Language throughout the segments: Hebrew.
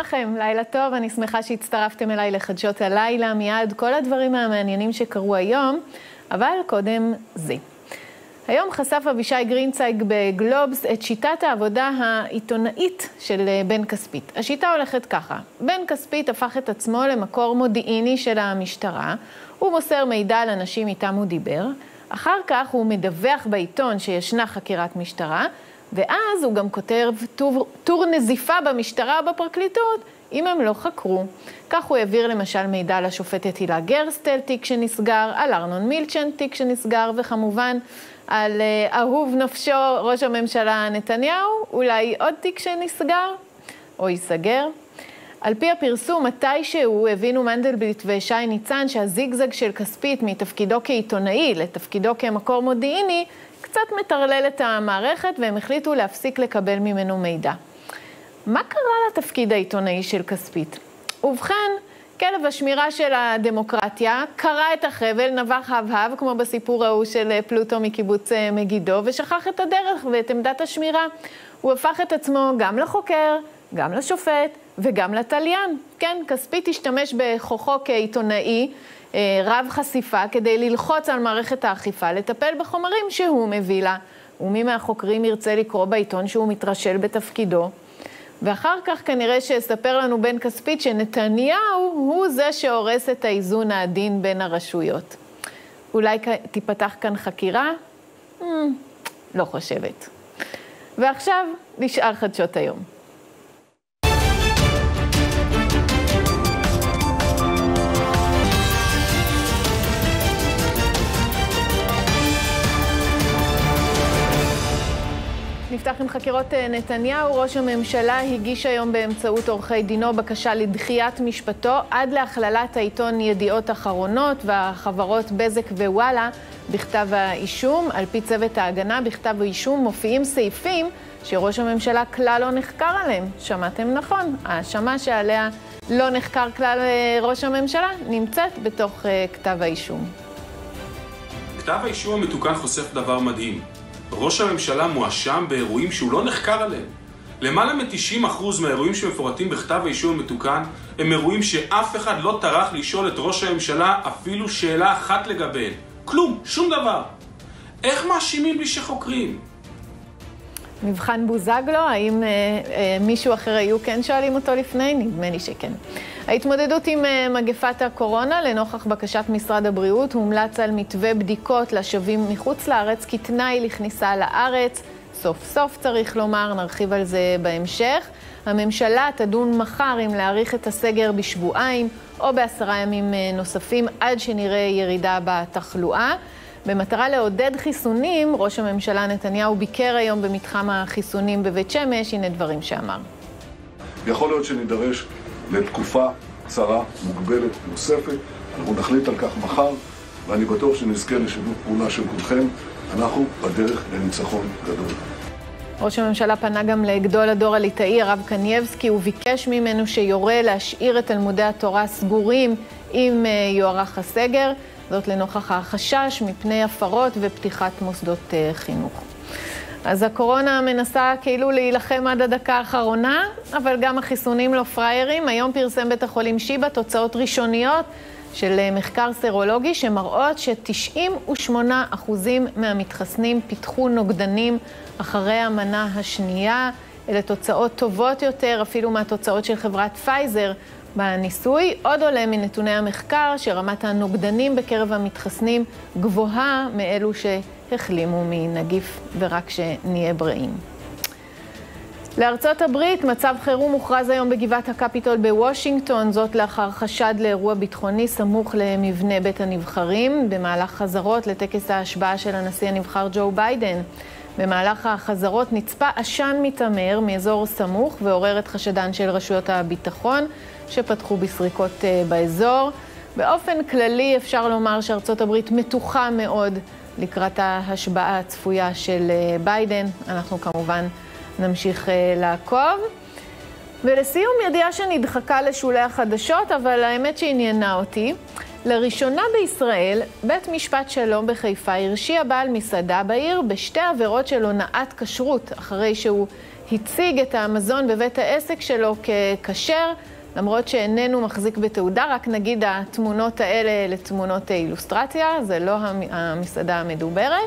לכם, לילה טוב, אני שמחה שהצטרפתם אליי לחדשות הלילה, מיד כל הדברים המעניינים שקרו היום, אבל קודם זה. היום חשף אבישי גרינצייג בגלובס את שיטת העבודה העיתונאית של בן כספית. השיטה הולכת ככה, בן כספית הפך את עצמו למקור מודיעיני של המשטרה, הוא מוסר מידע על אנשים איתם הוא דיבר, אחר כך הוא מדווח בעיתון שישנה חקירת משטרה, ואז הוא גם כותב טור נזיפה במשטרה או בפרקליטות, אם הם לא חקרו. כך הוא העביר למשל מידע לשופטת הילה גרסטל, תיק שנסגר, על ארנון מילצ'ן, תיק שנסגר, וכמובן על אהוב נפשו ראש הממשלה נתניהו, אולי עוד תיק שנסגר או ייסגר. על פי הפרסום, מתישהו הבינו מנדלבליט ושי ניצן שהזיגזג של כספית מתפקידו כעיתונאי לתפקידו כמקור מודיעיני, קצת מטרלל את המערכת והם החליטו להפסיק לקבל ממנו מידע. מה קרה לתפקיד העיתונאי של כספית? ובכן, כלב השמירה של הדמוקרטיה קרא את החבל, נבח הבהב, כמו בסיפור ההוא של פלוטו מקיבוץ מגידו, ושכח את הדרך ואת עמדת השמירה. הוא הפך את עצמו גם לחוקר, גם לשופט וגם לתליין. כן, כספית השתמש בכוחו כעיתונאי, רב חשיפה, כדי ללחוץ על מערכת האכיפה, לטפל בחומרים שהוא מביא לה, ומי מהחוקרים ירצה לקרוא בעיתון שהוא מתרשל בתפקידו. ואחר כך כנראה שיספר לנו בן כספית שנתניהו הוא זה שהורס את האיזון העדין בין הרשויות. אולי תיפתח כאן חקירה? לא חושבת. ועכשיו נשאר חדשות היום. נפתח עם חקירות נתניהו. ראש הממשלה הגיש היום באמצעות עורכי דינו בקשה לדחיית משפטו עד להכללת העיתון ידיעות אחרונות והחברות בזק ווואלה בכתב האישום. על פי צוות ההגנה בכתב האישום מופיעים סעיפים שראש הממשלה כלל לא נחקר עליהם. שמעתם נכון, האשמה שעליה לא נחקר כלל ראש הממשלה נמצאת בתוך כתב האישום. כתב האישום המתוקן חושף דבר מדהים. ראש הממשלה מואשם באירועים שהוא לא נחקר עליהם. למעלה מ-90% מהאירועים שמפורטים בכתב האישום המתוקן הם אירועים שאף אחד לא טרח לשאול את ראש הממשלה אפילו שאלה אחת לגביהם. כלום, שום דבר. איך מאשימים בלי שחוקרים? מבחן בוזגלו, האם מישהו אחר היו כן שואלים אותו לפני? נדמה לי שכן. ההתמודדות עם מגפת הקורונה, לנוכח בקשת משרד הבריאות, הומלץ על מתווה בדיקות לשבים מחוץ לארץ כתנאי לכניסה לארץ. סוף סוף צריך לומר, נרחיב על זה בהמשך. הממשלה תדון מחר אם להאריך את הסגר בשבועיים או ב10 ימים נוספים עד שנראה ירידה בתחלואה. במטרה לעודד חיסונים, ראש הממשלה נתניהו ביקר היום במתחם החיסונים בבית שמש. הנה דברים שאמר. יכול להיות שנידרש לתקופה קצרה, מוגבלת נוספת. אנחנו נחליט על כך מחר, ואני בטוח שנזכה לשיתוף פעולה של כולכם. אנחנו בדרך לניצחון גדול. ראש הממשלה פנה גם לגדול הדור הליטאי, הרב קנייבסקי, הוא ביקש ממנו שיורה להשאיר את תלמודי התורה סגורים אם יוארך הסגר. זאת לנוכח החשש מפני הפרות ופתיחת מוסדות חינוך. אז הקורונה מנסה כאילו להילחם עד הדקה האחרונה, אבל גם החיסונים לא פריירים. היום פרסם בית החולים שיבא תוצאות ראשוניות של מחקר סרולוגי שמראות ש98% מהמתחסנים פיתחו נוגדנים אחרי המנה השנייה. אלה תוצאות טובות יותר אפילו מהתוצאות של חברת פייזר בניסוי. עוד עולה מנתוני המחקר שרמת הנוגדנים בקרב המתחסנים גבוהה מאלו שהחלימו מנגיף, ורק שנהיה בריאים. לארצות הברית מצב חירום מוכרז היום בגבעת הקפיטול בוושינגטון, זאת לאחר חשד לאירוע ביטחוני סמוך למבנה בית הנבחרים, במהלך חזרות לטקס ההשבעה של הנשיא הנבחר ג'ו ביידן. במהלך החזרות נצפה עשן מתעמר מאזור סמוך ועורר את חשדן של רשויות הביטחון שפתחו בסריקות באזור. באופן כללי אפשר לומר שארצות הברית מתוחה מאוד לקראת ההשבעה הצפויה של ביידן. אנחנו כמובן נמשיך לעקוב. ולסיום, ידיעה שנדחקה לשולי החדשות, אבל האמת שעניינה אותי. לראשונה בישראל, בית משפט שלום בחיפה הרשיע בעל מסעדה בעיר בשתי עבירות של הונאת כשרות, אחרי שהוא הציג את המזון בבית העסק שלו ככשר, למרות שאיננו מחזיק בתעודה. רק נגיד התמונות האלה לתמונות אילוסטרציה, זה לא המסעדה המדוברת.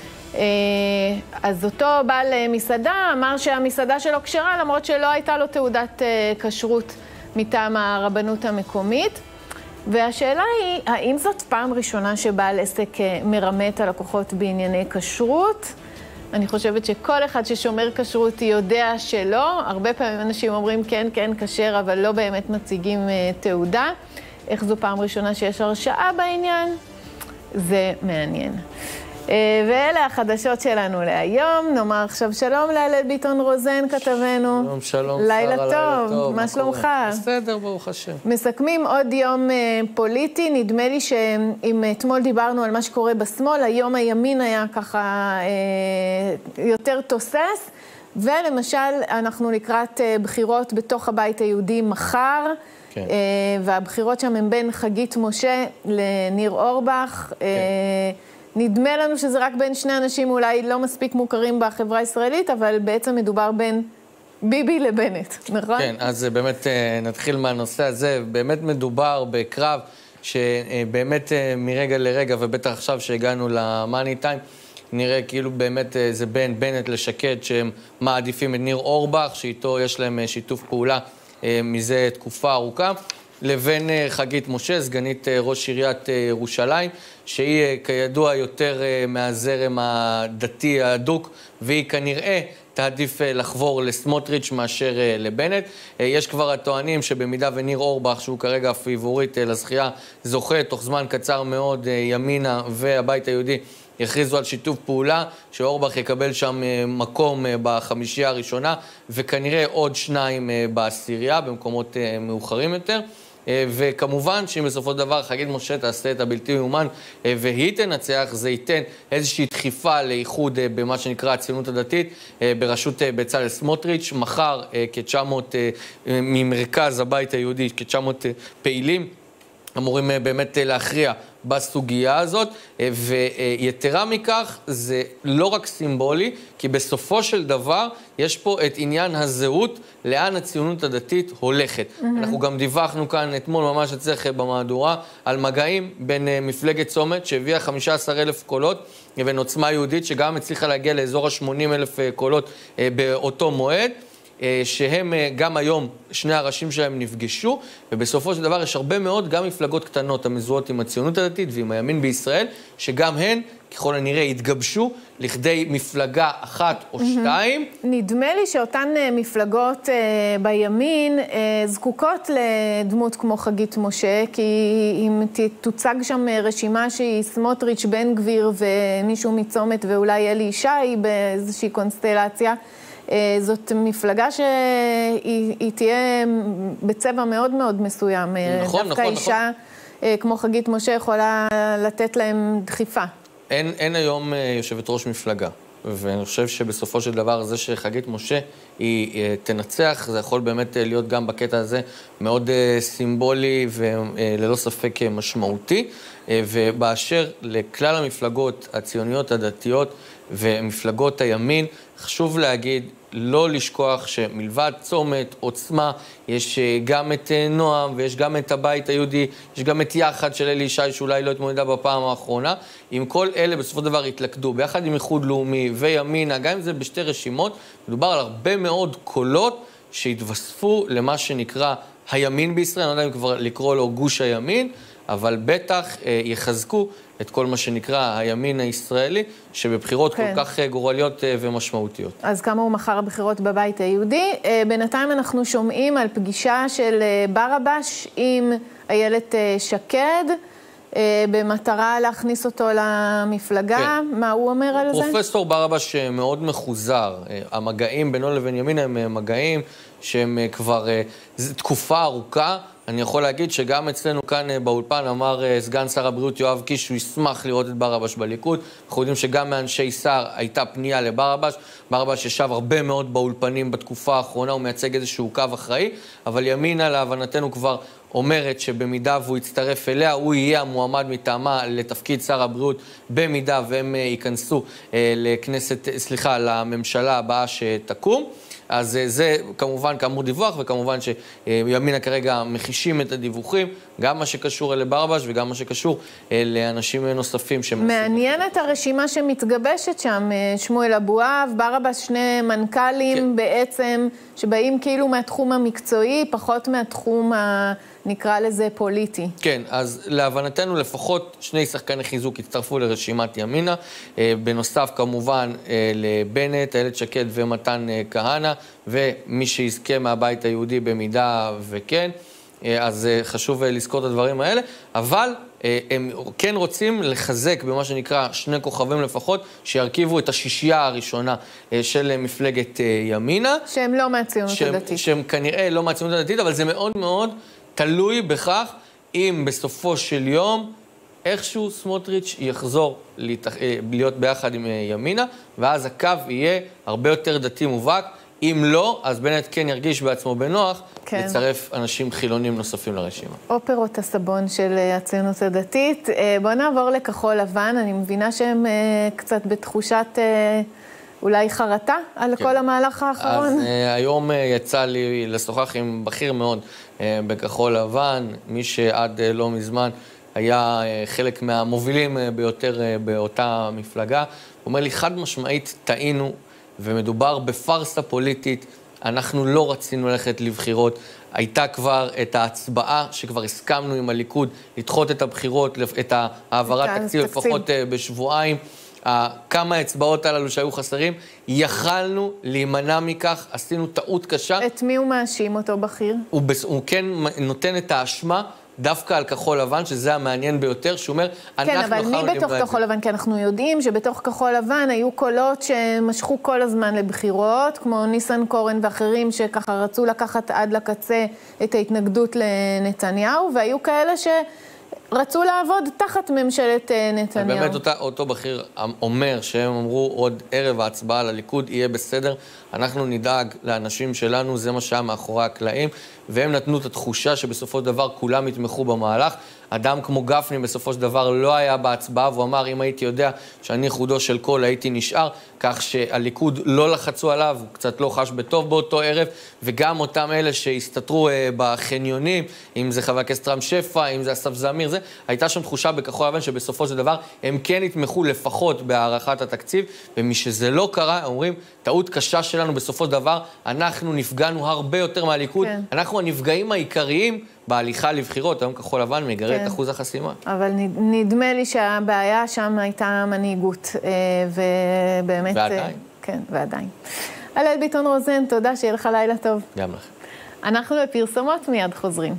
אז אותו בעל מסעדה אמר שהמסעדה שלו כשרה, למרות שלא הייתה לו תעודת כשרות מטעם הרבנות המקומית. והשאלה היא, האם זאת פעם ראשונה שבעל עסק מרמה את הלקוחות בענייני כשרות? אני חושבת שכל אחד ששומר כשרות יודע שלא. הרבה פעמים אנשים אומרים כן, כן, כשר, אבל לא באמת מציגים תעודה. איך זו פעם ראשונה שיש הרשעה בעניין? זה מעניין. ואלה החדשות שלנו להיום. נאמר עכשיו שלום להלל ביטון רוזן, כתבנו. שלום, שלום, לילה שרה, טוב. מה שלומך? בסדר, ברוך השם. מסכמים עוד יום פוליטי. נדמה לי שאם אתמול דיברנו על מה שקורה בשמאל, היום הימין היה ככה יותר תוסס. ולמשל, אנחנו לקראת בחירות בתוך הבית היהודי מחר. כן. והבחירות שם הם בין חגית משה לניר אורבך. כן. נדמה לנו שזה רק בין שני אנשים אולי לא מספיק מוכרים בחברה הישראלית, אבל בעצם מדובר בין ביבי לבנט, נכון? כן, אז באמת נתחיל מהנושא הזה. באמת מדובר בקרב שבאמת מרגע לרגע, ובטח עכשיו שהגענו למאני טיים, נראה כאילו באמת זה בין בנט לשקד שהם מעדיפים את ניר אורבך, שאיתו יש להם שיתוף פעולה מזה תקופה ארוכה. לבין חגית משה, סגנית ראש עיריית ירושלים, שהיא כידוע יותר מהזרם הדתי הדוק, והיא כנראה תעדיף לחבור לסמוטריץ' מאשר לבנט. יש כבר הטוענים שבמידה וניר אורבך, שהוא כרגע הפיבורית לזכייה, זוכה תוך זמן קצר מאוד ימינה והבית היהודי, יכריזו על שיתוף פעולה, שאורבך יקבל שם מקום בחמישייה הראשונה, וכנראה עוד 2 בעשירייה, במקומות מאוחרים יותר. וכמובן שאם בסופו של דבר חגית משה תעשה את הבלתי יאומן והיא תנצח, זה ייתן איזושהי דחיפה לאיחוד במה שנקרא הציונות הדתית בראשות בצלאל סמוטריץ'. מחר כ-900 ממרכז הבית היהודי, כ-900 פעילים אמורים באמת להכריע בסוגיה הזאת, ויתרה מכך זה לא רק סימבולי, כי בסופו של דבר יש פה את עניין הזהות לאן הציונות הדתית הולכת. אנחנו גם דיווחנו כאן אתמול ממש אצלך במהדורה על מגעים בין מפלגת צומת שהביאה 15,000 קולות לבין עוצמה יהודית שגם הצליחה להגיע לאזור ה-80,000 קולות באותו מועד. שהם גם היום, שני הראשים שלהם נפגשו, ובסופו של דבר יש הרבה מאוד גם מפלגות קטנות המזוהות עם הציונות הדתית ועם הימין בישראל, שגם הן, ככל הנראה, התגבשו לכדי מפלגה אחת או 2. נדמה לי שאותן מפלגות בימין זקוקות לדמות כמו חגית משה, כי אם תוצג שם רשימה שהיא סמוטריץ', בן גביר ומישהו מצומת ואולי אלי ישי באיזושהי קונסטלציה, זאת מפלגה שהיא תהיה בצבע מאוד מאוד מסוים. נכון, דווקא נכון, אישה כמו חגית משה יכולה לתת להם דחיפה. אין היום יושבת ראש מפלגה, ואני חושב שבסופו של דבר זה שחגית משה היא תנצח, זה יכול באמת להיות גם בקטע הזה מאוד סימבולי וללא ספק משמעותי. ובאשר לכלל המפלגות הציוניות הדתיות ומפלגות הימין, חשוב להגיד, לא לשכוח שמלבד צומת, עוצמה, יש גם את נועם ויש גם את הבית היהודי, יש גם את יחד של אלי ישי שאולי לא התמודדה בפעם האחרונה. אם כל אלה בסופו של דבר התלכדו, ביחד עם איחוד לאומי וימינה, גם אם זה בשתי רשימות, מדובר על הרבה מאוד קולות שהתווספו למה שנקרא הימין בישראל, אני לא יודע אם כבר לקרוא לו גוש הימין, אבל בטח יחזקו את כל מה שנקרא הימין הישראלי, שבבחירות כל כך גורליות ומשמעותיות. אז כמה הוא מחר הבחירות בבית היהודי? בינתיים אנחנו שומעים על פגישה של ברבש עם איילת שקד, במטרה להכניס אותו למפלגה. מה הוא אומר על זה? פרופסור ברבש מאוד מחוזר. המגעים בינו לבין ימינה הם מגעים שהם כבר תקופה ארוכה. אני יכול להגיד שגם אצלנו כאן באולפן אמר סגן שר הבריאות יואב קיש שהוא ישמח לראות את ברבש בליכוד. אנחנו יודעים שגם מאנשי שר הייתה פנייה לברבש. ברבש ישב הרבה מאוד באולפנים בתקופה האחרונה, הוא מייצג איזשהו קו אחראי, אבל ימינה להבנתנו כבר אומרת שבמידה והוא יצטרף אליה, הוא יהיה המועמד מטעמה לתפקיד שר הבריאות, במידה והם ייכנסו לממשלה הבאה שתקום. אז זה כמובן כאמור דיווח, וכמובן שימינה כרגע מחישים את הדיווחים, גם מה שקשור לברבש וגם מה שקשור לאנשים נוספים. מעניינת הרשימה שמתגבשת שם, שמואל אבואב, ברבש, שני מנכ"לים בעצם, שבאים כאילו מהתחום המקצועי, פחות מהתחום נקרא לזה פוליטי. כן, אז להבנתנו לפחות שני שחקני חיזוק הצטרפו לרשימת ימינה, בנוסף כמובן לבנט, איילת שקד ומתן כהנא, ומי שיזכה מהבית היהודי במידה וכן, אז חשוב לזכור את הדברים האלה, אבל הם כן רוצים לחזק במה שנקרא שני כוכבים לפחות, שירכיבו את השישייה הראשונה של מפלגת ימינה. שהם לא מהציונות הדתית. שהם כנראה לא מהציונות הדתית, אבל זה מאוד מאוד תלוי בכך אם בסופו של יום איכשהו סמוטריץ' יחזור להיות ביחד עם ימינה, ואז הקו יהיה הרבה יותר דתי מובהק. אם לא, אז בנט כן ירגיש בעצמו בנוח, כן. לצרף אנשים חילונים נוספים לרשימה. אופרות הסבון של הציונות הדתית. בואו נעבור לכחול לבן. אני מבינה שהם קצת בתחושת אולי חרטה על כל המהלך האחרון. אז היום יצא לי לשוחח עם בכיר מאוד בכחול לבן, מי שעד לא מזמן היה חלק מהמובילים ביותר באותה מפלגה. הוא אומר לי, חד משמעית טעינו, ומדובר בפרסה פוליטית, אנחנו לא רצינו ללכת לבחירות, הייתה כבר את ההצבעה שכבר הסכמנו עם הליכוד לדחות את הבחירות, את העברת תקציב לפחות בשבועיים, כמה אצבעות הללו שהיו חסרים, יכלנו להימנע מכך, עשינו טעות קשה. את מי הוא מאשים אותו בכיר? הוא כן נותן את האשמה, דווקא על כחול לבן, שזה המעניין ביותר, שהוא אומר, כן, אבל מי בתוך כחול לבן? כי אנחנו יודעים שבתוך כחול לבן היו קולות שמשכו כל הזמן לבחירות, כמו ניסן קורן ואחרים שככה רצו לקחת עד לקצה את ההתנגדות לנתניהו, והיו כאלה שרצו לעבוד תחת ממשלת נתניהו. באמת אותו בכיר אומר שהם אמרו עוד ערב ההצבעה לליכוד יהיה בסדר, אנחנו נדאג לאנשים שלנו, זה מה שהיה מאחורי הקלעים, והם נתנו את התחושה שבסופו של דבר כולם יתמכו במהלך. אדם כמו גפני בסופו של דבר לא היה בהצבעה, והוא אמר, אם הייתי יודע שאני חודו של קול, הייתי נשאר, כך שהליכוד לא לחצו עליו, הוא קצת לא חש בטוב באותו ערב, וגם אותם אלה שהסתתרו בחניונים, אם זה חבר הכנסת רם שפע, אם זה אסף זמיר, הייתה שם תחושה בכחול לבן שבסופו של דבר הם כן יתמכו לפחות בהערכת התקציב, ומשזה לא קרה, אומרים, טעות קשה שלנו בסופו של דבר, אנחנו נפגענו הרבה יותר מהליכוד, כן. אנחנו הנפגעים העיקריים בהליכה לבחירות, היום כחול לבן מגרה את אחוז החסימה. אבל נדמה לי שהבעיה שם הייתה מנהיגות, ובאמת... ועדיין. כן, ועדיין. הלל ביטון רוזן, תודה, שיהיה לך לילה טוב. גם לך. אנחנו בפרסומות מיד חוזרים.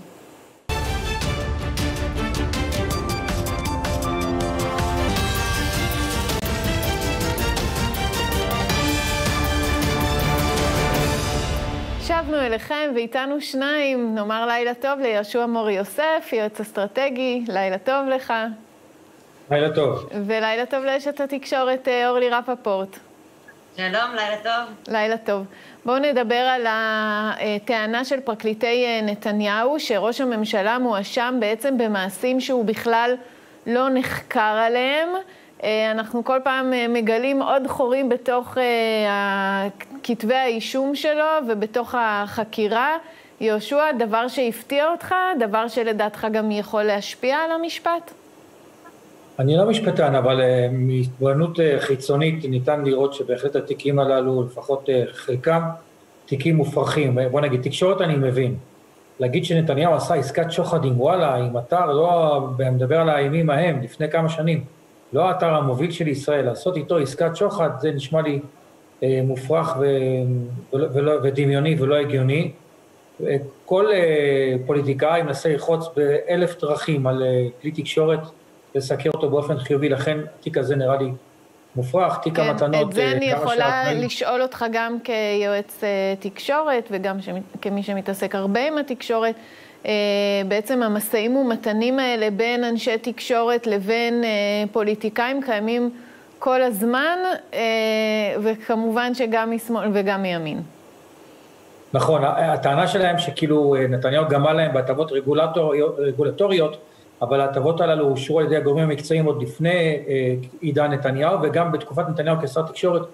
שבנו אליכם ואיתנו שניים, נאמר לילה טוב ליהושע מור יוסף, יועץ אסטרטגי, לילה טוב לך. לילה טוב. ולילה טוב לאשת התקשורת אורלי רפפורט. שלום, לילה טוב. לילה טוב. בואו נדבר על הטענה של פרקליטי נתניהו, שראש הממשלה מואשם בעצם במעשים שהוא בכלל לא נחקר עליהם. אנחנו כל פעם מגלים עוד חורים בתוך כתבי האישום שלו ובתוך החקירה. יהושע, דבר שהפתיע אותך, דבר שלדעתך גם יכול להשפיע על המשפט? אני לא משפטן, אבל מהתבוננות חיצונית ניתן לראות שבהחלט התיקים הללו, לפחות חלקם, תיקים מופרכים. בוא נגיד, תקשורת אני מבין. להגיד שנתניהו עשה עסקת שוחד עם וואלה, עם אתר, לא מדבר על הימים ההם, לפני כמה שנים. לא האתר המוביל של ישראל, לעשות איתו עסקת שוחד, זה נשמע לי מופרך ודמיוני ולא הגיוני. כל פוליטיקאי מנסה לחוץ באלף דרכים על כלי תקשורת, לסקר אותו באופן חיובי, לכן התיק הזה נראה לי מופרך, תיק המתנות... את זה אני יכולה לשאול אותך גם כיועץ תקשורת, וגם כמי שמתעסק הרבה עם התקשורת, בעצם המסעים ומתנים האלה בין אנשי תקשורת לבין פוליטיקאים קיימים כל הזמן, וכמובן שגם משמאל וגם מימין. נכון, הטענה שלהם שכאילו נתניהו גמל להם בהטבות רגולטוריות, אבל ההטבות הללו אושרו על ידי הגורמים המקצועיים עוד לפני עידן נתניהו, וגם בתקופת נתניהו כשר תקשורת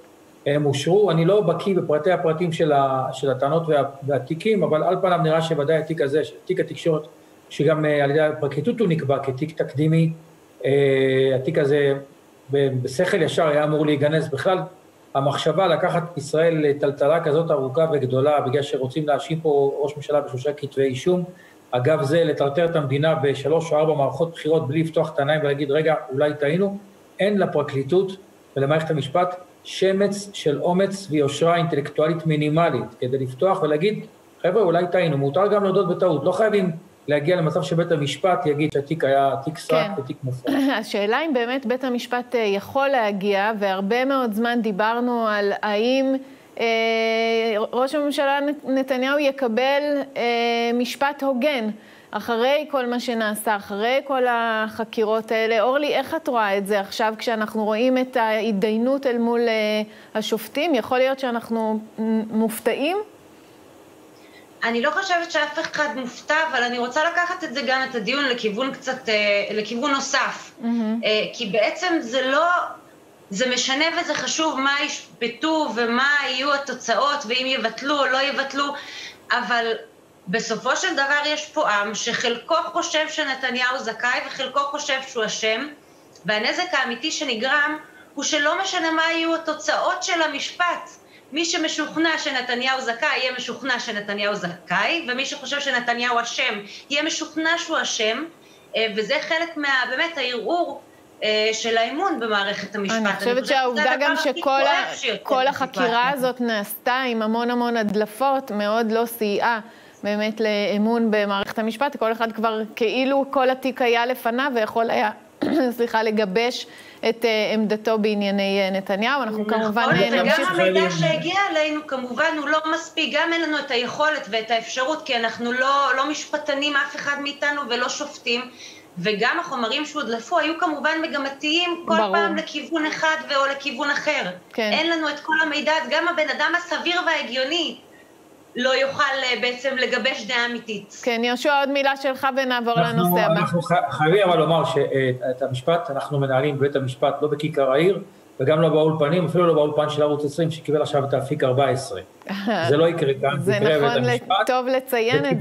הם אושרו. אני לא בקיא בפרטי הפרטים של הטענות והתיקים, אבל על פניו נראה שוודאי התיק הזה, תיק התקשורת, שגם על ידי הפרקליטות הוא נקבע כתיק תקדימי, התיק הזה בשכל ישר היה אמור להיגנז. בכלל, המחשבה לקחת ישראל לטלטלה כזאת ארוכה וגדולה, בגלל שרוצים להאשים פה ראש ממשלה ב3 כתבי אישום, אגב זה לטרטר את המדינה ב3 או 4 מערכות בחירות בלי לפתוח את העיניים ולהגיד, רגע, אולי טעינו, אין לפרקליטות ולמערכת המשפט שמץ של אומץ ויושרה אינטלקטואלית מינימלית, כדי לפתוח ולהגיד, חבר'ה, אולי טעינו, מותר גם להודות בטעות, לא חייבים להגיע למצב שבית המשפט יגיד שהתיק היה תיק סרק ותיק מופרע. השאלה אם באמת בית המשפט יכול להגיע, והרבה מאוד זמן דיברנו על האם ראש הממשלה נתניהו יקבל משפט הוגן, אחרי כל מה שנעשה, אחרי כל החקירות האלה. אורלי, איך את רואה את זה עכשיו כשאנחנו רואים את ההתדיינות אל מול השופטים? יכול להיות שאנחנו מופתעים? אני לא חושבת שאף אחד מופתע, אבל אני רוצה לקחת את זה גם את הדיון לכיוון נוסף. כי בעצם זה משנה וזה חשוב מה ישפטו ומה יהיו התוצאות, ואם יבטלו או לא יבטלו, אבל בסופו של דבר יש פה עם שחלקו חושב שנתניהו זכאי וחלקו חושב שהוא אשם, והנזק האמיתי שנגרם הוא שלא משנה מה יהיו התוצאות של המשפט. מי שמשוכנע שנתניהו זכאי יהיה משוכנע שנתניהו זכאי, ומי שחושב שנתניהו אשם יהיה משוכנע שהוא אשם, וזה חלק באמת הערעור של האמון במערכת המשפט. אני חושבת שהעובדה גם שכל החקירה הזאת נעשתה עם המון הדלפות, מאוד לא סייעה באמת לאמון במערכת המשפט. כל אחד כבר כאילו כל התיק היה לפניו ויכול היה, לגבש את עמדתו בענייני נתניהו. אנחנו כמובן נמשיך. וגם המידע שהגיע אלינו כמובן הוא לא מספיק, גם אין לנו את היכולת ואת האפשרות, כי אנחנו לא משפטנים אף אחד מאיתנו ולא שופטים, וגם החומרים שהודלפו היו כמובן מגמתיים כל פעם לכיוון אחד או לכיוון אחר. אין לנו את כל המידע, גם הבן אדם הסביר וההגיוני לא יוכל בעצם לגבש דעה אמיתית. כן, יהושע, עוד מילה שלך ונעבור לנושא הבא. אנחנו חייבים אבל לומר שאת המשפט אנחנו מנהלים בבית המשפט, לא בכיכר העיר, וגם לא באולפנים, אפילו לא באולפן של ערוץ 20, שקיבל עכשיו את האפיק 14. זה לא יקרה כאן, זה נכון, טוב לציין את זה.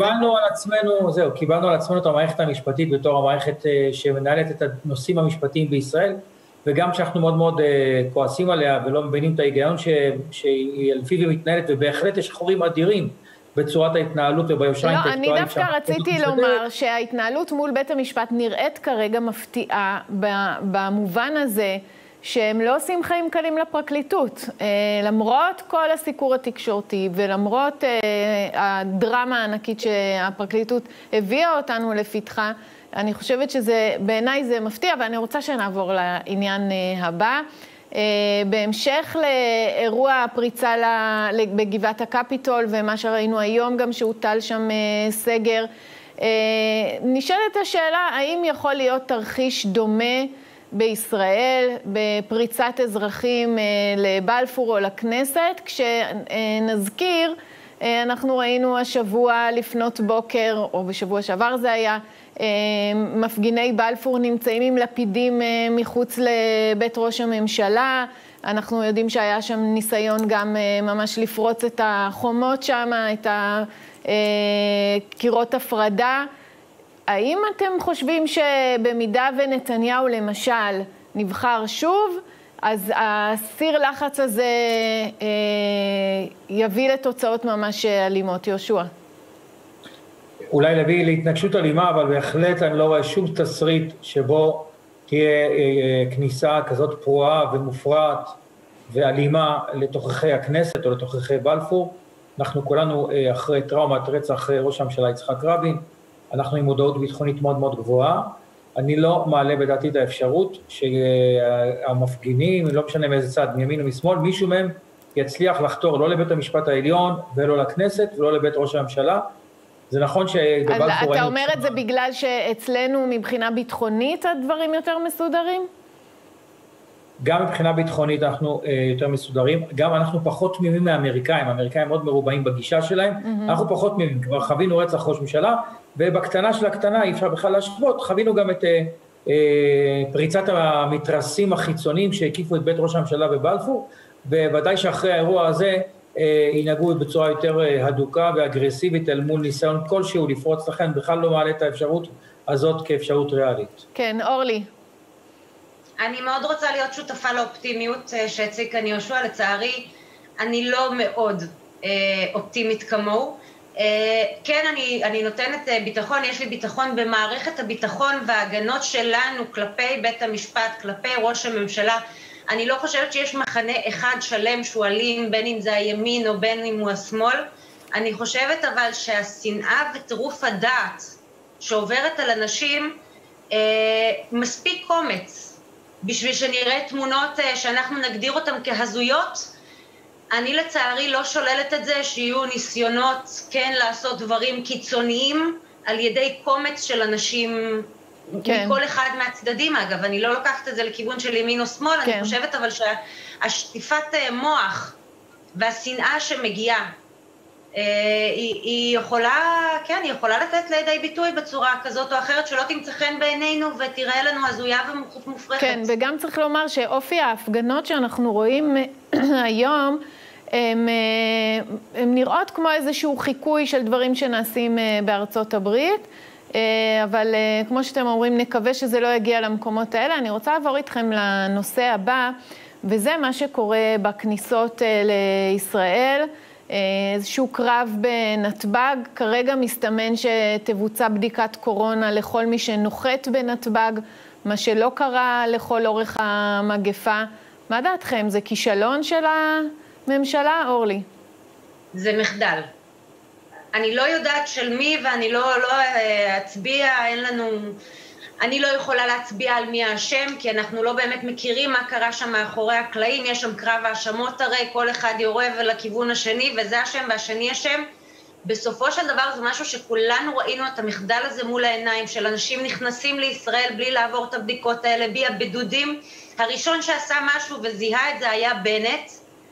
קיבלנו על עצמנו את המערכת המשפטית בתור המערכת שמנהלת את הנושאים המשפטיים בישראל, וגם שאנחנו מאוד מאוד כועסים עליה ולא מבינים את ההיגיון שלפיו היא מתנהלת, ובהחלט יש חורים אדירים בצורת ההתנהלות וביושרה האינטלקטואלית. אני דווקא רציתי לומר שההתנהלות מול בית המשפט נראית כרגע מפתיעה במובן הזה שהם לא עושים חיים קלים לפרקליטות. למרות כל הסיקור התקשורתי ולמרות הדרמה הענקית שהפרקליטות הביאה אותנו לפתחה, אני חושבת בעיניי זה מפתיע, ואני רוצה שנעבור לעניין הבא. בהמשך לאירוע הפריצה בגבעת הקפיטול, ומה שראינו היום גם שהוטל שם סגר, נשאלת השאלה, האם יכול להיות תרחיש דומה בישראל בפריצת אזרחים לבלפור או לכנסת? כשנזכיר, אנחנו ראינו השבוע לפנות בוקר, או בשבוע שעבר זה היה, מפגיני בלפור נמצאים עם לפידים מחוץ לבית ראש הממשלה. אנחנו יודעים שהיה שם ניסיון גם ממש לפרוץ את החומות שם, את קירות הפרדה. האם אתם חושבים שבמידה ונתניהו למשל נבחר שוב, אז הסיר לחץ הזה יביא לתוצאות ממש אלימות? יהושע. אולי להביא להתנגשות אלימה, אבל בהחלט אני לא רואה שום תסריט שבו תהיה כניסה כזאת פרועה ומופרעת ואלימה לתוככי הכנסת או לתוככי בלפור. אנחנו כולנו אחרי טראומת רצח ראש הממשלה יצחק רבין, אנחנו עם מודעות ביטחונית מאוד מאוד גבוהה. אני לא מעלה בדעתי את האפשרות שהמפגינים, לא משנה מאיזה צד, מימין ומשמאל, מישהו מהם יצליח לחתור לא לבית המשפט העליון ולא לכנסת ולא לבית ראש הממשלה. זה נכון שבבלפור... אז אתה אומר את זה בגלל שאצלנו מבחינה ביטחונית הדברים יותר מסודרים? גם מבחינה ביטחונית אנחנו יותר מסודרים, גם אנחנו פחות תמימים מהאמריקאים, האמריקאים מאוד מרובעים בגישה שלהם, אנחנו פחות תמימים, כבר חווינו רצח ראש ממשלה, ובקטנה של הקטנה, אי אפשר בכלל להשוות, חווינו גם את פריצת המתרסים החיצוניים שהקיפו את בית ראש הממשלה בבלפור. וודאי שאחרי האירוע הזה ינהגו בצורה יותר הדוקה ואגרסיבית אל מול ניסיון כלשהו לפרוץ, לכן בכלל לא מעלה את האפשרות הזאת כאפשרות ריאלית. כן, אורלי. אני מאוד רוצה להיות שותפה לאופטימיות שהציג כאן יהושע, לצערי אני לא מאוד אופטימית כמוהו. כן, אני נותנת ביטחון, יש לי ביטחון במערכת הביטחון וההגנות שלנו כלפי בית המשפט, כלפי ראש הממשלה. אני לא חושבת שיש מחנה אחד שלם שהוא אלים, בין אם זה הימין או בין אם הוא השמאל. אני חושבת אבל שהשנאה וטירוף הדעת שעוברת על אנשים מספיק קומץ בשביל שנראה תמונות שאנחנו נגדיר אותן כהזויות. אני לצערי לא שוללת את זה שיהיו ניסיונות כן לעשות דברים קיצוניים על ידי קומץ של אנשים, כן. מכל אחד מהצדדים אגב, אני לא לוקחת את זה לכיוון של ימין או שמאל, כן. אני חושבת אבל שהשטיפת מוח והשנאה שמגיעה, היא יכולה, כן, היא יכולה לתת לידי ביטוי בצורה כזאת או אחרת שלא תמצא חן בעינינו ותראה לנו הזויה ומופרכת. כן, וגם צריך לומר שאופי ההפגנות שאנחנו רואים היום, הן נראות כמו איזשהו חיקוי של דברים שנעשים בארצות הברית, אבל כמו שאתם אומרים, נקווה שזה לא יגיע למקומות האלה. אני רוצה לעבור איתכם לנושא הבא, וזה מה שקורה בכניסות לישראל. איזשהו קרב בנתב"ג, כרגע מסתמן שתבוצע בדיקת קורונה לכל מי שנוחת בנתב"ג, מה שלא קרה לכל אורך המגפה. מה דעתכם? זה כישלון של הממשלה, אורלי? זה מחדל. אני לא יודעת של מי ואני לא אצביע, אין לנו... אני לא יכולה להצביע על מי האשם, כי אנחנו לא באמת מכירים מה קרה שם מאחורי הקלעים, יש שם קרב האשמות הרי, כל אחד יורה לכיוון השני, וזה אשם והשני אשם. בסופו של דבר זה משהו שכולנו ראינו את המחדל הזה מול העיניים, של אנשים נכנסים לישראל בלי לעבור את הבדיקות האלה, בלי הבידודים. הראשון שעשה משהו וזיהה את זה היה בנט,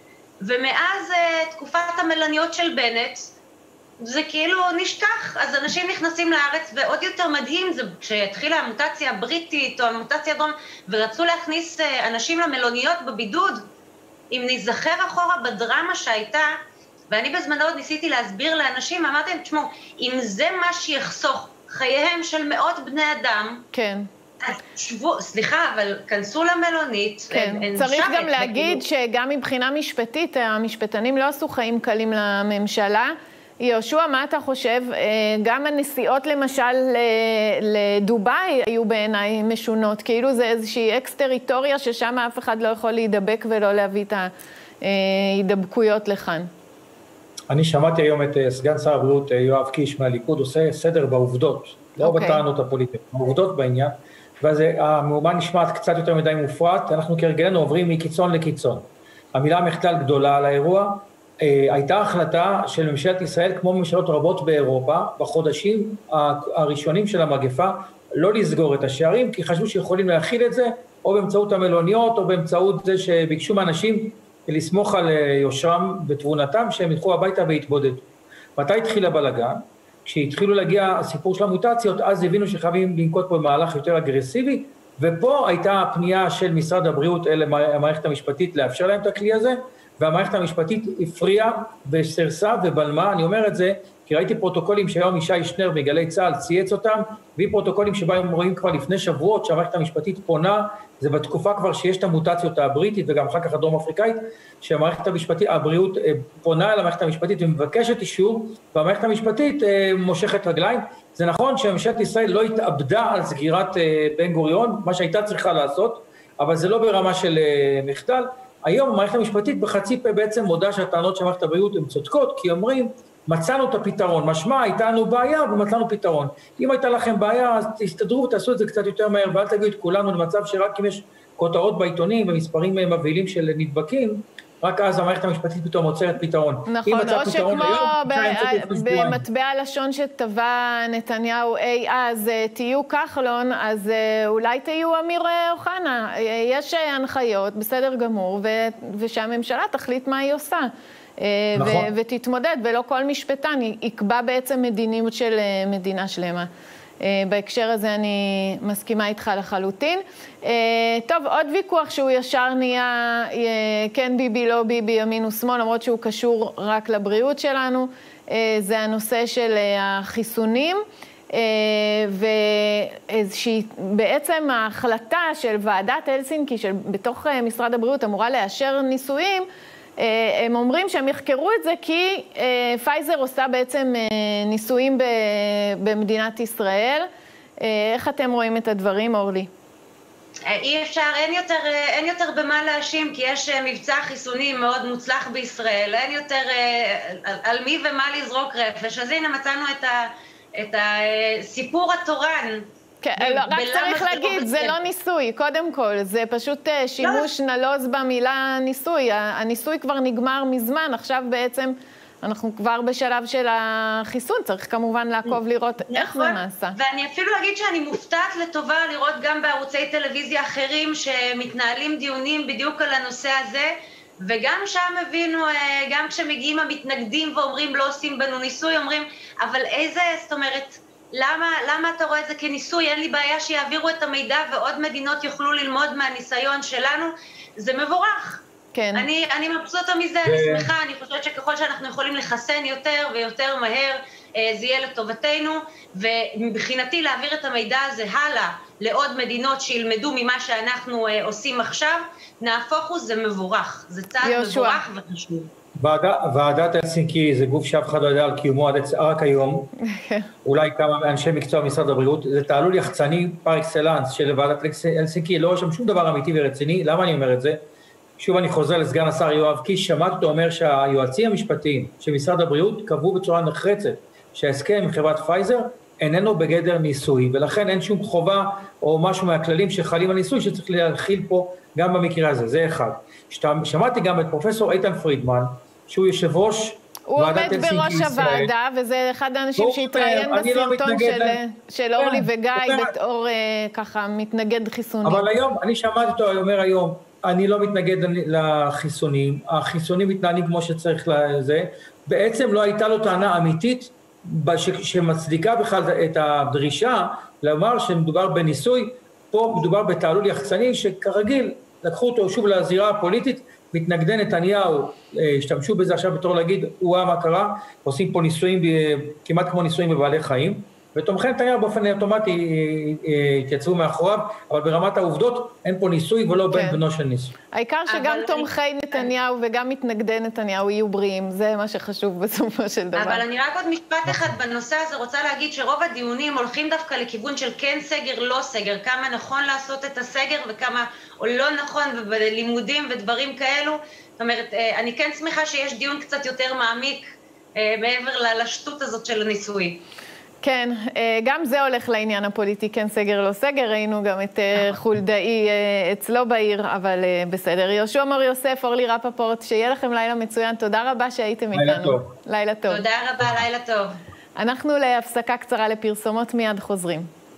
ומאז תקופת המלוניות של בנט, זה כאילו נשכח, אז אנשים נכנסים לארץ, ועוד יותר מדהים זה כשהתחילה המוטציה הבריטית או המוטציה הדרום, ורצו להכניס אנשים למלוניות בבידוד. אם נזכר אחורה בדרמה שהייתה, ואני בזמנו עוד ניסיתי להסביר לאנשים, אמרתי להם, תשמעו, אם זה מה שיחסוך חייהם של מאות בני אדם, כן. אז שבו, סליחה, אבל כנסו למלונית. כן, צריך גם להגיד שגם מבחינה משפטית, המשפטנים לא עשו חיים קלים לממשלה. יהושע, מה אתה חושב? גם הנסיעות למשל לדובאי היו בעיניי משונות, כאילו זה איזושהי אקס-טריטוריה ששם אף אחד לא יכול להידבק ולא להביא את ההידבקויות לכאן. אני שמעתי היום את סגן שר הבריאות יואב קיש מהליכוד עושה סדר בעובדות, לא בטענות הפוליטיות, בעובדות בעניין, ואז המהומה נשמעת קצת יותר מדי מופרט, אנחנו כרגלנו עוברים מקיצון לקיצון. המילה מחדל גדולה על האירוע, הייתה החלטה של ממשלת ישראל, כמו ממשלות רבות באירופה, בחודשים הראשונים של המגפה, לא לסגור את השערים, כי חשבו שיכולים להכיל את זה, או באמצעות המלוניות, או באמצעות זה שביקשו מאנשים לסמוך על יושרם ותבונתם, שהם ילכו הביתה והתבודדו. מתי התחיל הבלגן? כשהתחילו להגיע הסיפור של המוטציות, אז הבינו שחייבים לנקוט פה במהלך יותר אגרסיבי, ופה הייתה הפנייה של משרד הבריאות אל המערכת המשפטית לאפשר להם את הכלי הזה, והמערכת המשפטית הפריעה וסרסה ובלמה. אני אומר את זה כי ראיתי פרוטוקולים שהיום ישי שנר מגלי צה"ל צייץ אותם, והיא פרוטוקולים שבהם רואים כבר לפני שבועות שהמערכת המשפטית פונה, זה בתקופה כבר שיש את המוטציות הבריטית וגם אחר כך הדרום אפריקאית, שהמערכת המשפטית, הבריאות פונה אל המערכת המשפטית ומבקשת אישור, והמערכת המשפטית מושכת רגליים. זה נכון שממשלת ישראל לא התאבדה על סגירת בן גוריון, מה שהייתה צריכה לעשות, אבל זה לא ברמה של מחדל. היום המערכת המשפטית בחצי פה בעצם מודה שהטענות של מערכת הבריאות הן צודקות, כי אומרים, מצאנו את הפתרון, משמע הייתה לנו בעיה ומצאנו פתרון. אם הייתה לכם בעיה, אז תסתדרו ותעשו את זה קצת יותר מהר, ואל תגידו את כולנו למצב שרק אם יש כותרות בעיתונים ומספרים מבהילים של נדבקים, רק אז המערכת המשפטית פתאום מוצרת פתרון. נכון, או שכמו במטבע הלשון שטבע נתניהו, אז תהיו כחלון, אז אולי תהיו אמיר אוחנה. יש הנחיות, בסדר גמור, ושהממשלה תחליט מה היא עושה. ותתמודד, ולא כל משפטן יקבע בעצם מדיניות של מדינה שלמה. בהקשר הזה אני מסכימה איתך לחלוטין. טוב, עוד ויכוח שהוא ישר נהיה כן ביבי, לא ביבי, ימין ושמאל, למרות שהוא קשור רק לבריאות שלנו, זה הנושא של החיסונים, ובעצם ההחלטה של ועדת הלסינקי בתוך משרד הבריאות אמורה לאשר ניסויים, הם אומרים שהם יחקרו את זה כי פייזר עושה בעצם ניסויים במדינת ישראל. איך אתם רואים את הדברים, אורלי? אי אפשר, אין יותר במה להאשים, כי יש מבצע חיסוני מאוד מוצלח בישראל, אין יותר על מי ומה לזרוק רפש, אז הנה מצאנו את הסיפור התורן. כן, רק צריך להגיד, זה לא ניסוי, קודם כל, זה פשוט שימוש נלוז במילה ניסוי, הניסוי כבר נגמר מזמן, עכשיו בעצם אנחנו כבר בשלב של החיסון, צריך כמובן לעקוב לראות איך זה נעשה. ואני אפילו אגיד שאני מופתעת לטובה לראות גם בערוצי טלוויזיה אחרים שמתנהלים דיונים בדיוק על הנושא הזה, וגם שם הבינו, גם כשמגיעים המתנגדים ואומרים לא עושים בנו ניסוי, אומרים, אבל איזה, זאת אומרת, למה אתה רואה את זה כניסוי? אין לי בעיה שיעבירו את המידע ועוד מדינות יוכלו ללמוד מהניסיון שלנו, זה מבורך. כן. אני מבסוטה מזה, אני שמחה, אני חושבת שככל שאנחנו יכולים לחסן יותר ויותר מהר, זה יהיה לטובתנו, ומבחינתי להעביר את המידע הזה הלאה לעוד מדינות שילמדו ממה שאנחנו עושים עכשיו, נהפוך הוא, זה מבורך, זה צעד מבורך וחשוב. ועדת הלסינקי זה גוף שאף אחד לא יודע על קיומו רק היום, אולי כמה אנשי מקצוע במשרד הבריאות, זה תעלול יחצני פר אקסלנס של ועדת הלסינקי, לא שם שום דבר אמיתי ורציני. למה אני אומר את זה? שוב אני חוזר לסגן השר יואב קיש, שמעתי אותו אומר שהיועצים המשפטיים של משרד הבריאות קבעו בצורה נחרצת שההסכם עם חברת פייזר איננו בגדר ניסוי, ולכן אין שום חובה או משהו מהכללים שחלים על ניסוי שצריך להכיל פה גם במקרה הזה, זה אחד. שמעתי גם את פרופסור איתן פרידמן, שהוא יושב ראש ועדת הלסינקי ישראל. הוא עומד בראש הוועדה, וזה אחד האנשים שהתראיין בסרטון של אורלי וגיא, בתור ככה מתנגד חיסוני. אבל היום, אני שמעתי אותו אומר היום, אני לא מתנגד לחיסונים, החיסונים מתנהלים כמו שצריך לזה, בעצם לא הייתה לו טענה אמיתית שמצדיקה בכלל את הדרישה לומר שמדובר בניסוי, פה מדובר בתעלול יחצני שכרגיל לקחו אותו שוב לזירה הפוליטית, מתנגדי נתניהו השתמשו בזה עכשיו בתור להגיד, מה קרה, עושים פה ניסויים כמעט כמו ניסויים בבעלי חיים, ותומכי נתניהו באופן אוטומטי התייצבו מאחוריו, אבל ברמת העובדות אין פה ניסוי ולא בן בנו של ניסוי. העיקר שגם תומכי נתניהו וגם מתנגדי נתניהו יהיו בריאים, זה מה שחשוב בסופו של דבר. אבל אני רק עוד משפט אחד בנושא הזה רוצה להגיד שרוב הדיונים הולכים דווקא לכיוון של כן סגר, לא סגר, כמה נכון לעשות את הסגר וכמה או לא נכון, ובלימודים ודברים כאלו. זאת אומרת, אני כן שמחה שיש דיון קצת יותר מעמיק מעבר לשטות הזאת של הניסוי. כן, גם זה הולך לעניין הפוליטי, כן סגר לא סגר, ראינו גם את חולדאי אצלו בעיר, אבל בסדר. יהושע מור יוסף, אורלי רפפורט, שיהיה לכם לילה מצוין, תודה רבה שהייתם איתנו. לילה טוב. לילה טוב. תודה רבה, לילה טוב. אנחנו להפסקה קצרה לפרסומות, מיד חוזרים.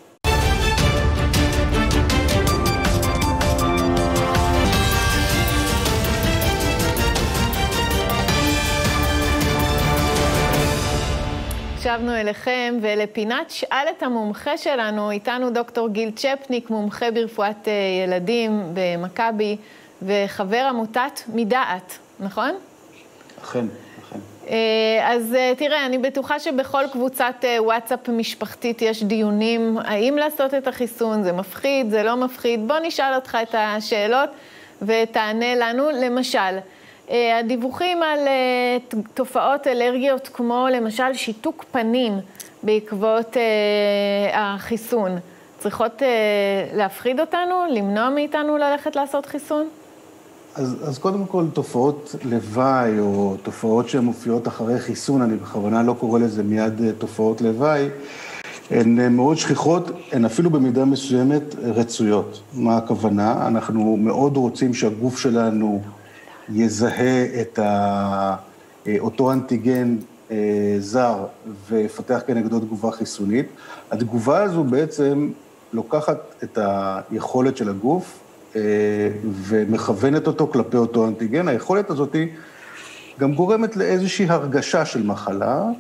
שבנו אליכם, ולפינת שאל את המומחה שלנו, איתנו דוקטור גיל צ'פניק, מומחה ברפואת ילדים במכבי, וחבר עמותת מדעת, נכון? אכן, אכן. אז תראה, אני בטוחה שבכל קבוצת וואטסאפ משפחתית יש דיונים, האם לעשות את החיסון, זה מפחיד, זה לא מפחיד, בוא נשאל אותך את השאלות ותענה לנו, למשל, הדיווחים על תופעות אלרגיות כמו למשל שיתוק פנים בעקבות החיסון, צריכות להפחיד אותנו, למנוע מאיתנו ללכת לעשות חיסון? אז קודם כל תופעות לוואי או תופעות שמופיעות אחרי חיסון, אני בכוונה לא קורא לזה מיד תופעות לוואי, הן מאוד שכיחות, הן אפילו במידה מסוימת רצויות. מה הכוונה? אנחנו מאוד רוצים שהגוף שלנו יזהה את אותו אנטיגן זר ויפתח כנגדו תגובה חיסונית. התגובה הזו בעצם לוקחת את היכולת של הגוף ומכוונת אותו כלפי אותו אנטיגן. היכולת הזאת גם גורמת לאיזושהי הרגשה של מחלה,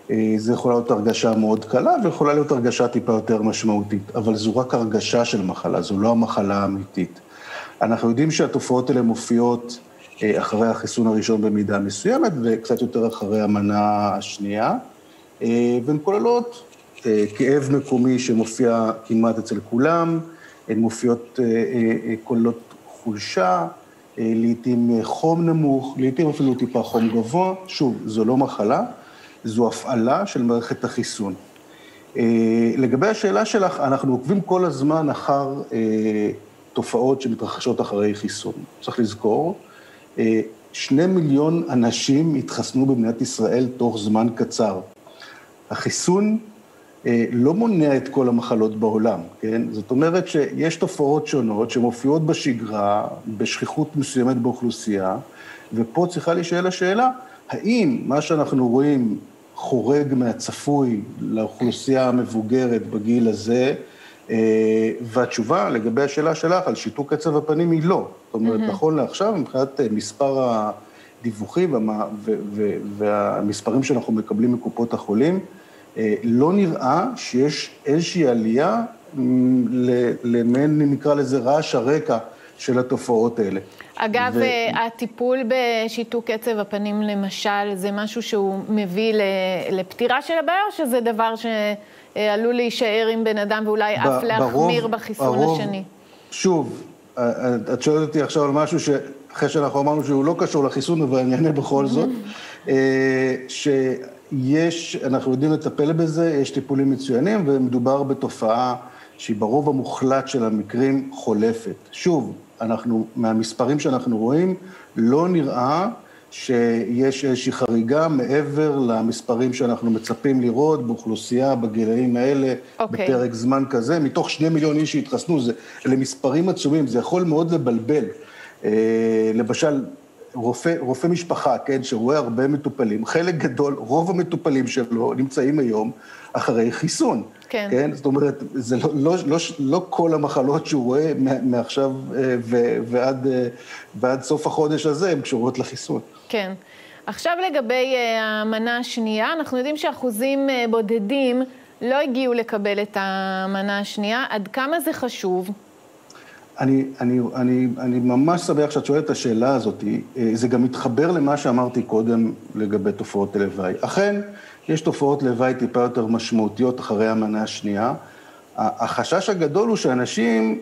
זה יכולה להיות הרגשה מאוד קלה, ויכולה להיות הרגשה טיפה יותר משמעותית, אבל זו רק הרגשה של מחלה, זו לא המחלה האמיתית. אנחנו יודעים שהתופעות האלה מופיעות אחרי החיסון הראשון במידה מסוימת, וקצת יותר אחרי המנה השנייה, והן כוללות כאב מקומי שמופיע כמעט אצל כולם, הן מופיעות כוללות חולשה, לעתים חום נמוך, לעתים אפילו טיפה חום גבוה. שוב, זו לא מחלה, זו הפעלה של מערכת החיסון. לגבי השאלה שלך, אנחנו עוקבים כל הזמן אחר תופעות שמתרחשות אחרי חיסון. צריך לזכור, 2 מיליון אנשים התחסנו במדינת ישראל תוך זמן קצר. החיסון לא מונע את כל המחלות בעולם, כן? זאת אומרת שיש תופעות שונות שמופיעות בשגרה, בשכיחות מסוימת באוכלוסייה, ופה צריכה להישאל השאלה, האם מה שאנחנו רואים חורג מהצפוי לאוכלוסייה המבוגרת בגיל הזה, והתשובה לגבי השאלה שלך על שיתוק קצב הפנים היא לא. זאת אומרת, נכון לעכשיו, מבחינת מספר הדיווחים והמספרים שאנחנו מקבלים מקופות החולים, לא נראה שיש איזושהי עלייה למעין, נקרא לזה, רעש הרקע של התופעות האלה. אגב, הטיפול בשיתוק קצב הפנים למשל, זה משהו שהוא מביא לפתירה של הבעיה, או שזה דבר שעלול להישאר עם בן אדם ואולי אף להחמיר בחיסון השני? שוב, את שואלת אותי עכשיו על משהו שאחרי שאנחנו אמרנו שהוא לא קשור לחיסון, אבל אני אענה בכל זאת, אנחנו יודעים לטפל בזה, יש טיפולים מצוינים, ומדובר בתופעה שהיא ברוב המוחלט של המקרים חולפת. שוב, מהמספרים שאנחנו רואים, לא נראה שיש איזושהי חריגה מעבר למספרים שאנחנו מצפים לראות באוכלוסייה בגילאים האלה, בפרק זמן כזה. מתוך 2 מיליון איש שהתחסנו, אלה מספרים עצומים, זה יכול מאוד לבלבל. למשל, רופא משפחה, כן, שרואה הרבה מטופלים, חלק גדול, רוב המטופלים שלו נמצאים היום אחרי חיסון. כן. כן? זאת אומרת, זה לא כל המחלות שהוא רואה מעכשיו ועד סוף החודש הזה, הן קשורות לחיסון. כן. עכשיו לגבי המנה השנייה, אנחנו יודעים שאחוזים בודדים לא הגיעו לקבל את המנה השנייה. עד כמה זה חשוב? אני ממש שמח שאת שואלת את השאלה הזאת. זה גם מתחבר למה שאמרתי קודם לגבי תופעות לוואי. אכן, יש תופעות לוואי טיפה יותר משמעותיות אחרי המנה השנייה. החשש הגדול הוא שאנשים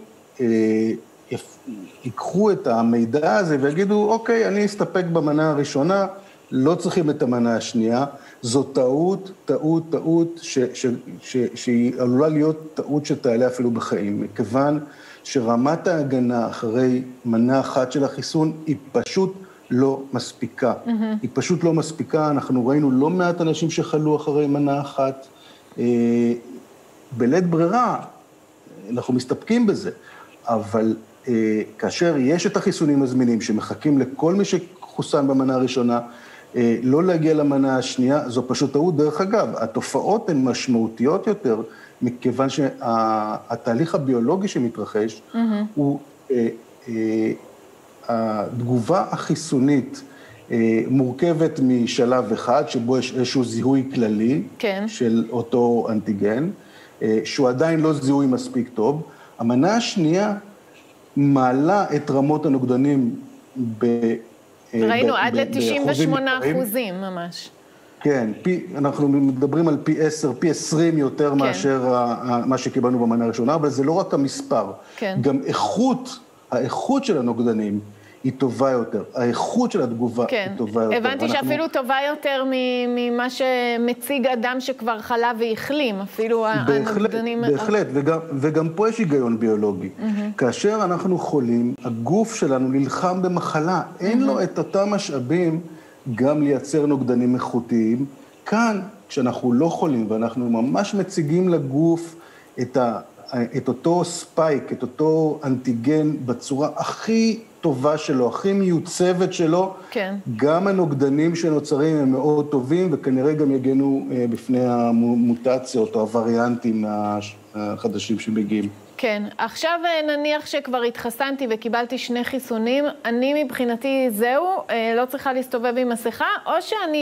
ייקחו את המידע הזה ויגידו, אוקיי, אני אסתפק במנה הראשונה, לא צריכים את המנה השנייה. זו טעות שהיא עלולה להיות טעות שתעלה אפילו בחיים, מכיוון שרמת ההגנה אחרי מנה אחת של החיסון היא פשוט לא מספיקה. היא פשוט לא מספיקה, אנחנו ראינו לא מעט אנשים שחלו אחרי מנה אחת. בלית ברירה, אנחנו מסתפקים בזה, אבל כאשר יש את החיסונים הזמינים שמחכים לכל מי שחוסן במנה הראשונה, לא להגיע למנה השנייה, זו פשוט טעות. דרך אגב, התופעות הן משמעותיות יותר, מכיוון שהתהליך הביולוגי שמתרחש הוא התגובה החיסונית מורכבת משלב אחד, שבו יש איזשהו זיהוי כללי של אותו אנטיגן, שהוא עדיין לא זיהוי מספיק טוב. המנה השנייה מעלה את רמות הנוגדנים ראינו עד ל-98% ממש. כן, אנחנו מדברים על פי 10, פי 20 יותר מאשר מה שקיבלנו במנה הראשונה, אבל זה לא רק המספר. גם האיכות של הנוגדנים היא טובה יותר, האיכות של התגובה היא טובה יותר. הבנתי שאפילו טובה יותר ממה שמציג אדם שכבר חלה והחלים, אפילו הנוגדנים... בהחלט, וגם פה יש היגיון ביולוגי. כאשר אנחנו חולים, הגוף שלנו נלחם במחלה, אין לו את אותם משאבים גם לייצר נוגדנים איכותיים. כאן, כשאנחנו לא חולים ואנחנו ממש מציגים לגוף את אותו ספייק, את אותו אנטיגן בצורה הכי טובה שלו, הכי מיוצבת שלו, גם הנוגדנים שנוצרים הם מאוד טובים, וכנראה גם יגנו בפני המוטציות או הווריאנטים החדשים שמגיעים. כן, עכשיו נניח שכבר התחסנתי וקיבלתי 2 חיסונים, אני מבחינתי זהו, לא צריכה להסתובב עם מסכה, או שאני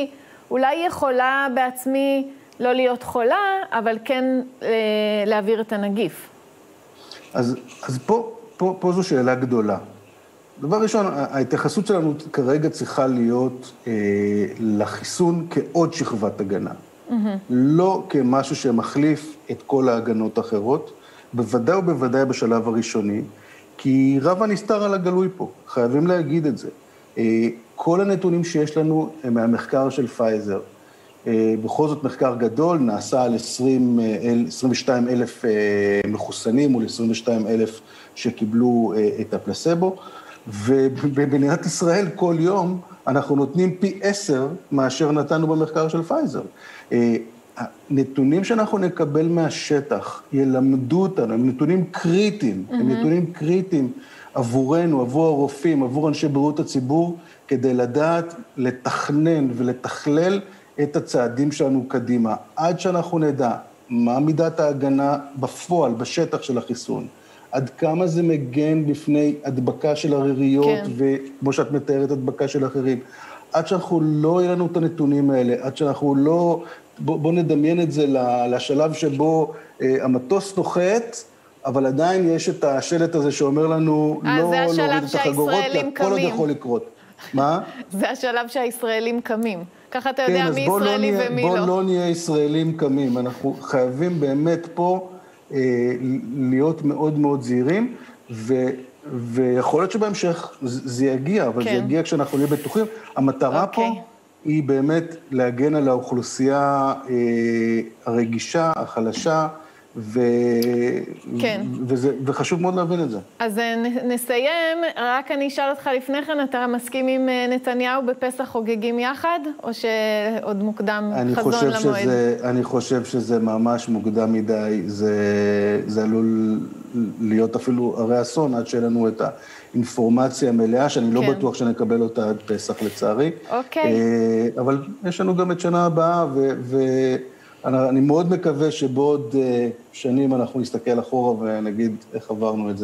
אולי יכולה בעצמי לא להיות חולה, אבל כן להעביר את הנגיף. אז פה זו שאלה גדולה. דבר ראשון, ההתייחסות שלנו כרגע צריכה להיות לחיסון כעוד שכבת הגנה. לא כמשהו שמחליף את כל ההגנות האחרות, בוודאי ובוודאי בשלב הראשוני, כי רב הנסתר על הגלוי פה, חייבים להגיד את זה. כל הנתונים שיש לנו הם מהמחקר של פייזר. בכל זאת מחקר גדול, נעשה על 22,000 מחוסנים מול 22,000 שקיבלו את הפלסבו, ובמדינת ישראל כל יום אנחנו נותנים פי 10 מאשר נתנו במחקר של פייזר. הנתונים שאנחנו נקבל מהשטח ילמדו אותנו, הם נתונים קריטיים, הם נתונים קריטיים עבורנו, עבור הרופאים, עבור אנשי בריאות הציבור, כדי לדעת, לתכנן ולתכלל את הצעדים שלנו קדימה. עד שאנחנו נדע מה מידת ההגנה בפועל, בשטח של החיסון, עד כמה זה מגן בפני הדבקה של הריריות, כן. וכמו שאת מתארת, הדבקה של אחרים. עד שאנחנו לא יהיה לנו את הנתונים האלה, עד שאנחנו לא... בוא נדמיין את זה לשלב שבו המטוס נוחת, אבל עדיין יש את השלט הזה שאומר לנו לא להוריד את החגורות, כי הכל עוד יכול לקרות. מה? זה השלב שהישראלים קמים. ככה אתה יודע מי ישראלי ומי לא. בוא לא נהיה ישראלים קמים. אנחנו חייבים באמת פה להיות מאוד מאוד זהירים, ויכול להיות שבהמשך זה יגיע, אבל זה יגיע כשאנחנו נהיה בטוחים. המטרה פה היא באמת להגן על האוכלוסייה הרגישה, החלשה, וחשוב מאוד להבין את זה. אז נסיים, רק אני אשאל אותך לפני כן, אתה מסכים עם נתניהו בפסח חוגגים יחד, או שעוד מוקדם חזון למועד? אני חושב שזה ממש מוקדם מדי, זה עלול להיות אפילו הרי אסון, עד שאין לנו את האינפורמציה המלאה, שאני לא בטוח שנקבל אותה עד פסח לצערי. אבל יש לנו גם את שנה הבאה, אני מאוד מקווה שבעוד שנים אנחנו נסתכל אחורה ונגיד איך עברנו את זה.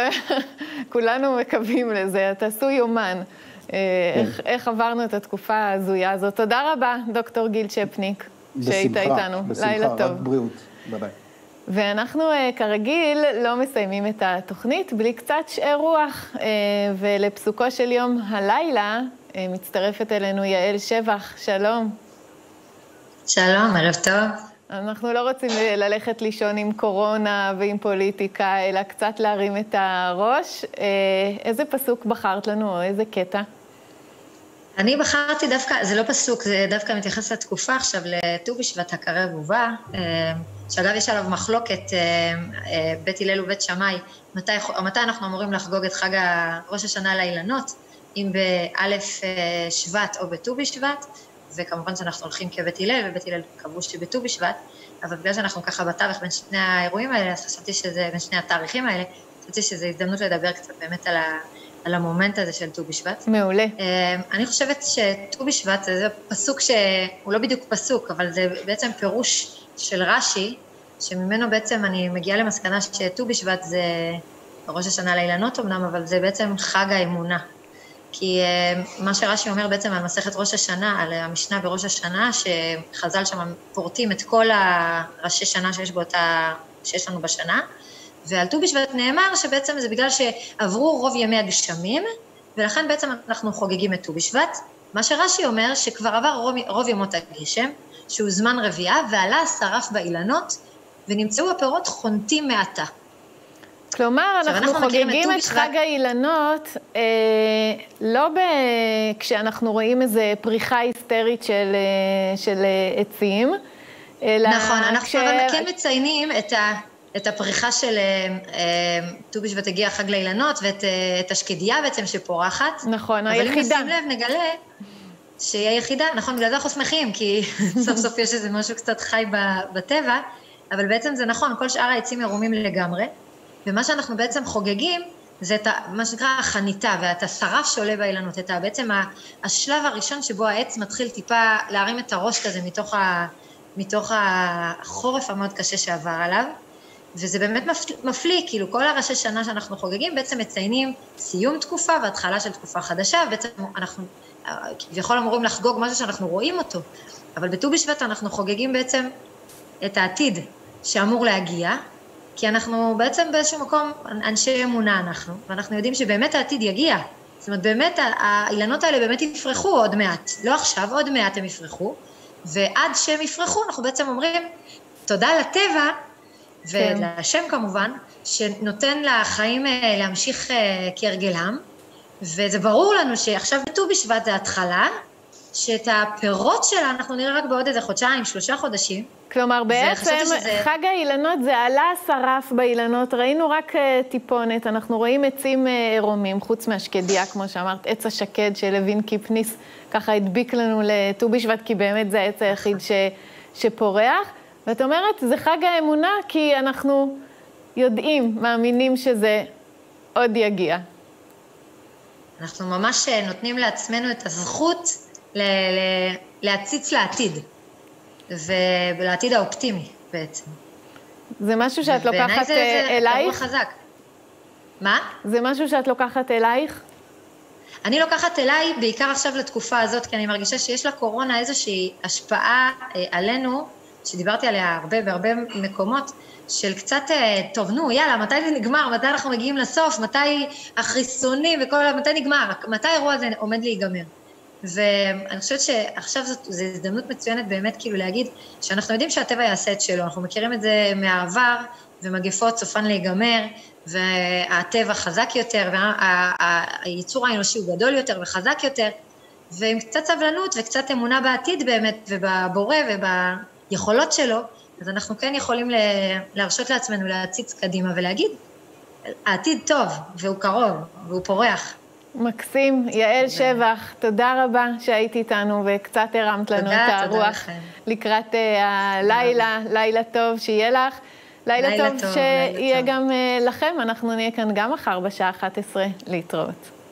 כולנו מקווים לזה, תעשו יומן, איך עברנו את התקופה ההזויה הזאת. תודה רבה, דוקטור גיל צ'פניק, שהיית איתנו. לילה טוב. בשמחה, רק בריאות. ביי ביי. ואנחנו כרגיל לא מסיימים את התוכנית בלי קצת שאר רוח, ולפסוקו של יום הלילה מצטרפת אלינו יעל שבח. שלום. שלום, ערב טוב. אנחנו לא רוצים ללכת לישון עם קורונה ועם פוליטיקה, אלא קצת להרים את הראש. איזה פסוק בחרת לנו, או איזה קטע? אני בחרתי דווקא, זה לא פסוק, זה דווקא מתייחס לתקופה עכשיו, לט"ו בשבט הקרב ובא, שאגב יש עליו מחלוקת, בית הלל ובית שמאי, מתי אנחנו אמורים לחגוג את חג ראש השנה לאילנות, אם באלף שבט או בט"ו בשבט, וכמובן שאנחנו הולכים כבית הלל, ובית הלל קבעו שבט"ו בשבט, אבל בגלל שאנחנו ככה בתווך בין שני האירועים האלה, אז חשבתי שזה, בין שני התאריכים האלה, חשבתי שזו הזדמנות לדבר קצת באמת על המומנט הזה של ט"ו בשבט. מעולה. אני חושבת שט"ו בשבט זה פסוק שהוא לא בדיוק פסוק, אבל זה בעצם פירוש של רש"י, שממנו בעצם אני מגיעה למסקנה שט"ו בשבט זה ראש השנה לאילנות אמנם, אבל זה בעצם חג האמונה. כי מה שרש"י אומר בעצם על מסכת ראש השנה, על המשנה בראש השנה, שחז"ל שם פורטים את כל הראשי שנה שיש לנו בשנה, ועל ט"ו בשבט נאמר שבעצם זה בגלל שעברו רוב ימי הגשמים, ולכן בעצם אנחנו חוגגים את ט"ו בשבט. מה שרש"י אומר שכבר עבר רוב ימות הגשם, שהוא זמן רביעה, ועלה השרף באילנות, ונמצאו הפירות חונטים מעטה. כלומר, אנחנו חוגגים את חג האילנות, לא כשאנחנו רואים איזו פריחה היסטרית של עצים, אלא נכון, אנחנו כן מציינים את הפריחה של ט"ו בשבט הגיע חג לאילנות, ואת השקדיה בעצם שפורחת. נכון, היחידה. אבל אם נשים לב, נגלה שהיא היחידה, נכון, בגלל זה אנחנו שמחים, כי סוף סוף יש איזה משהו קצת חי בטבע, אבל בעצם זה נכון, כל שאר העצים ירומים לגמרי, ומה שאנחנו בעצם חוגגים, זה את מה שנקרא החניתה, ואת השרף שעולה באילנות, את בעצם השלב הראשון שבו העץ מתחיל טיפה להרים את הראש כזה מתוך החורף המאוד קשה שעבר עליו, וזה באמת מפליא, כאילו כל הראשי שנה שאנחנו חוגגים בעצם מציינים סיום תקופה והתחלה של תקופה חדשה, ובעצם אנחנו כביכול אמורים לחגוג משהו שאנחנו רואים אותו, אבל בט"ו בשבט אנחנו חוגגים בעצם את העתיד שאמור להגיע, כי אנחנו בעצם באיזשהו מקום אנשי אמונה ואנחנו יודעים שבאמת העתיד יגיע, זאת אומרת באמת האילנות האלה באמת יפרחו עוד מעט, לא עכשיו, עוד מעט הם יפרחו, ועד שהם יפרחו אנחנו בעצם אומרים תודה לטבע, ולשם כמובן, שנותן לחיים להמשיך כהרגלם, וזה ברור לנו שעכשיו בט"ו בשבט זה התחלה, שאת הפירות שלה אנחנו נראה רק בעוד איזה חודשיים, 3 חודשים. כלומר בעצם חג האילנות זה עלה שרף באילנות, ראינו רק טיפונת, אנחנו רואים עצים עירומים, חוץ מהשקדיה, כמו שאמרת, עץ השקד שלוין קיפניס ככה הדביק לנו לט"ו בשבט, כי באמת זה העץ היחיד שפורח. ואת אומרת, זה חג האמונה כי אנחנו יודעים, מאמינים שזה עוד יגיע. אנחנו ממש נותנים לעצמנו את הזכות להציץ לעתיד, ולעתיד האופטימי בעצם. זה משהו שאת לוקחת אלייך? זה חזק. מה? זה משהו שאת לוקחת אלייך? אני לוקחת אליי בעיקר עכשיו לתקופה הזאת, כי אני מרגישה שיש לקורונה איזושהי השפעה עלינו, שדיברתי עליה בהרבה מקומות, של קצת, טוב, נו, יאללה, מתי זה נגמר? מתי אנחנו מגיעים לסוף? מתי החיסונים מתי נגמר? מתי האירוע הזה עומד להיגמר? ואני חושבת שעכשיו זו הזדמנות מצוינת באמת כאילו להגיד שאנחנו יודעים שהטבע יעשה את שלו, אנחנו מכירים את זה מהעבר, ומגפות סופן להיגמר, והטבע חזק יותר, והייצור האנושי הוא גדול יותר וחזק יותר, ועם קצת סבלנות וקצת אמונה בעתיד באמת, ובבורא וביכולות שלו, אז אנחנו כן יכולים להרשות לעצמנו להציץ קדימה ולהגיד, העתיד טוב, והוא קרוב, והוא פורח. מקסים, יעל שבח, תודה רבה שהיית איתנו וקצת הרמת לנו את הרוח לקראת הלילה, לילה טוב שיהיה לך, לילה טוב שיהיה גם לכם, אנחנו נהיה כאן גם מחר בשעה 11 להתראות.